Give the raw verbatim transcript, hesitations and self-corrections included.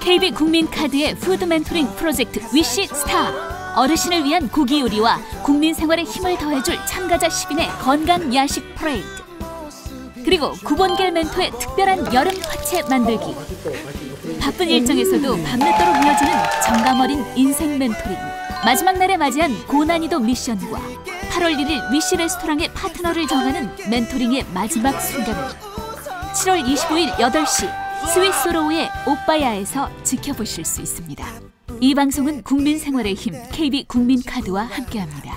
케이비 국민카드의 푸드 멘토링 프로젝트 위시 스타. 어르신을 위한 고기 요리와 국민 생활에 힘을 더해줄 참가자 십 인의 건강 야식 퍼레이드. 그리고 구본겔 멘토의 특별한 여름 화채 만들기. 바쁜 일정에서도 밤늦도록 이어지는 정감 어린 인생 멘토링. 마지막 날에 맞이한 고난이도 미션과 팔월 일일 위시 레스토랑의 파트너를 정하는 멘토링의 마지막 순간을 칠월 이십오일 여덟 시 스위스로우의 오빠야에서 지켜보실 수 있습니다. 이 방송은 국민 생활의 힘 케이비 국민카드와 함께합니다.